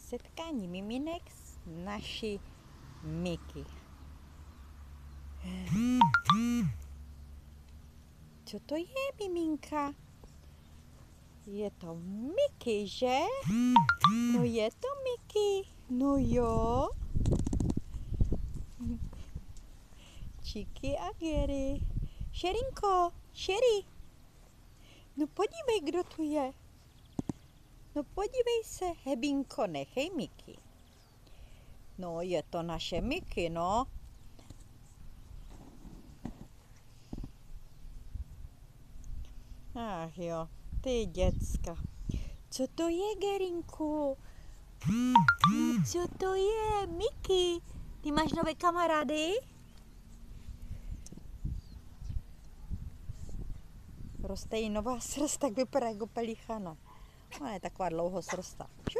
setkání miminek s naší Miky. Co to je, miminka? Je to Miky, že? No je to Miky. No jo. Chicky a Gary. Šerinko, Sherry. No podívej, kdo tu je. No podívej se, Hebinko, nechej Miky. No je to naše Miky, no. Ach jo, ty děcka. Co to je, Gerinku? No co to je, Miky? Ty máš nové kamarády? Roste jí nová srst, tak vypadá jako pelíchana. Ona je taková dlouhosrstá.